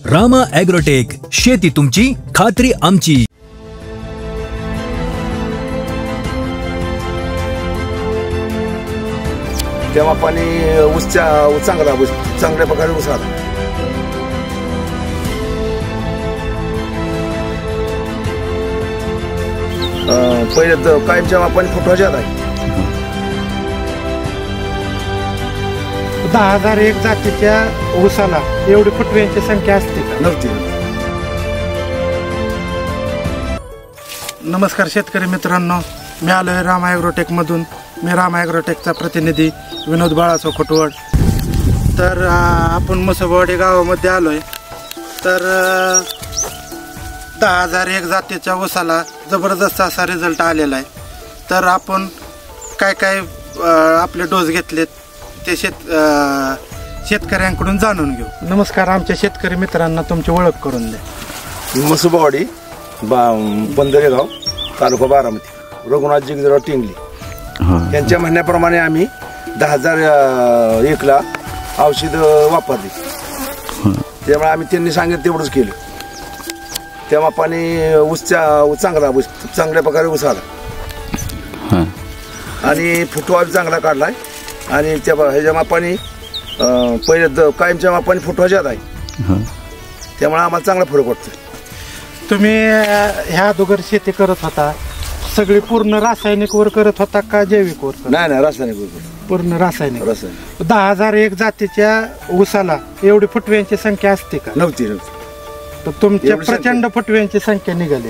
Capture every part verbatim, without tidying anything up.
Rama agrotech, शेती तुमची, खात्री आमची. तेव्हा पाणी ऊसच्या चांगला चांगल्या प्रकारे ऊस आला. पहिले कायमच्या पाणी फुटवायच्या आहे. दहा हजार एक जातीच्या ऊसाला एवढी फुटव्यांची संख्या असते का? नव्हती. नमस्कार शेतकरी मित्रांनो, मी आलो आहे रामा ॲग्रोटेक मधून. मी रामा ॲग्रोटेकचा प्रतिनिधी विनोद बाळासाव खोटवड. तर आपण मसोबावाडी गावामध्ये आलो आहे. तर दहा हजार एक जातीच्या ऊसाला जबरदस्त असा रिझल्ट आलेला आहे. तर आपण काय काय आपले डोस घेतलेत ते शेत शेतकऱ्यांकडून जाणून घेऊ. नमस्कार, आमच्या शेतकरी मित्रांना तुमची ओळख करून द्या. मसोबावाडी बा बंदरेगाव, तालुका बारामती, रघुनाथ जिगजराव टिंगली यांच्या म्हणण्याप्रमाणे आम्ही दहा हजार एकला औषध वापरली. त्यामुळे आम्ही त्यांनी सांगितलं तेवढंच केलं. तेव्हा पाणी ऊसच्या चांगला ऊस चांगल्या प्रकारे ऊस आला आणि फुटवा चांगला काढलाय. आणि त्या ह्याच्या मापाने पहिले कायमच्या मापाने फुटवायच्यात आहे. त्यामुळे आम्हाला चांगला फरक वाटतो. तुम्ही ह्या अगोदर शेती करत होता, सगळी पूर्ण रासायनिक वर करत होता का जैविक वर? नाही नाही, रासायनिक वर. पूर्ण रासायनिक. रासायनिक. दहा हजार एक जातीच्या ऊसाला एवढी फुटव्यांची संख्या असते का? नव्हती. नव्हती. तर तुमच्या प्रचंड फुटव्यांची संख्या निघाली.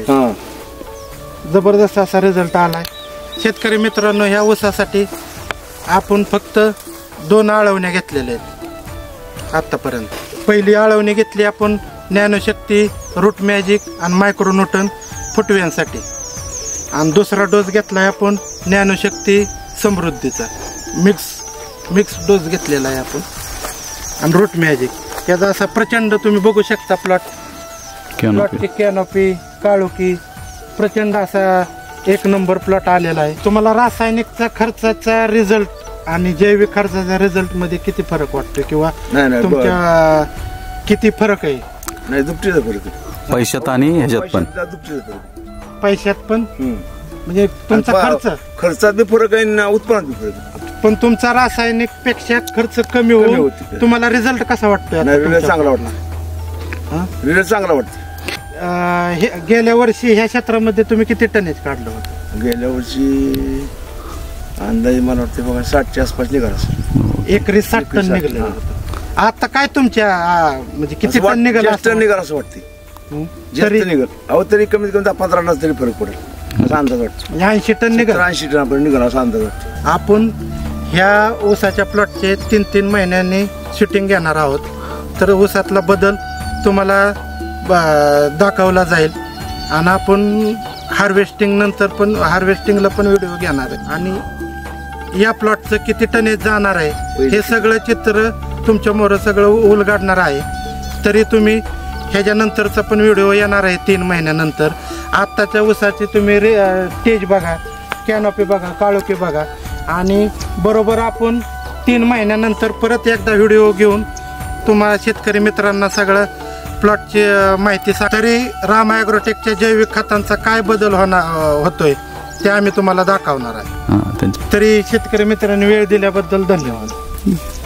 जबरदस्त असा रिझल्ट आलाय. शेतकरी मित्रांनो, ह्या ऊसासाठी आपण फक्त दोन आळवण्या घेतलेल्या आहेत आतापर्यंत. पहिली आळवणी घेतली आपण ज्ञानशक्ती, रूट मॅजिक आणि मायक्रोन्यूटन फुटव्यांसाठी. आणि दुसरा डोस घेतलाय आपण ज्ञानशक्ती समृद्धीचा मिक्स मिक्स डोस घेतलेला आहे आपण. आणि रूट मॅजिक याचा असा प्रचंड तुम्ही बघू शकता प्लॉट. प्लॉटची कॅनोपी, काळोखी प्रचंड असा एक नंबर प्लॉट आलेला आहे. तुम्हाला रासायनिकचा खर्चाचा रिझल्ट आणि जैविक खर्चाच्या रिझल्ट मध्ये किती फरक वाटतो किंवा तुमच्या किती फरक आहे? नाही, दुपटीचा फरक आहे पैशात आणि ह्याच्यात पण. पैशात पण म्हणजे तुमचा खर्च खर्चात बी फरक आहे ना उत्पन्नात बी फरक आहे. पण तुमचा रासायनिक पेक्षा खर्च कमी होऊन तुम्हाला रिझल्ट कसा वाटतोय? चांगला वाटतो. रिझल्ट चांगला वाटतो. गेल्या वर्षी ह्या क्षेत्रामध्ये तुम्ही किती टनेज काढलं होतं? गेल्या वर्षी अंदाजे मला वाटते बघा साठच्या आसपास निघाला. एकरी साठ टन निघालं. आता काय तुमच्या म्हणजे किती टन निघाला? टन निघाला असं वाटते. तरी निघाल अहो तरी कमीत कमी दहा पंधरा टन तरी फरक पडेल असा अंदाज वाटतो. ऐंशी टन निघाल. ऐंशी टन आपण निघाला असा अंदाज वाटतो. आपण ह्या ऊसाच्या प्लॉटचे तीन तीन महिन्यांनी शूटिंग घेणार आहोत. तर ऊसातला बदल तुम्हाला दाखवला जाईल. आणि आपण हार्वेस्टिंग नंतर पण हार्वेस्टिंगला पण व्हिडिओ घेणार आहे. आणि या प्लॉटचं किती टनेज जाणार आहे हे सगळं चित्र तुमच्या मोर सगळं उलगडणार आहे. तरी तुम्ही ह्याच्यानंतरचा पण व्हिडिओ येणार आहे तीन महिन्यानंतर. आत्ताच्या ऊसाची तुम्ही रे स्टेज बघा, कॅनोपी बघा, काळोखी बघा. आणि बरोबर आपण तीन महिन्यानंतर परत एकदा व्हिडिओ घेऊन तुम्हाला शेतकरी मित्रांना सगळं प्लॉटची माहिती सांग. तरी रामा ॲग्रोटेकच्या जैविक खतांचा काय बदल होणार होतोय ते आम्ही तुम्हाला दाखवणार आहे. तरी शेतकरी मित्रांनी वेळ दिल्याबद्दल धन्यवाद.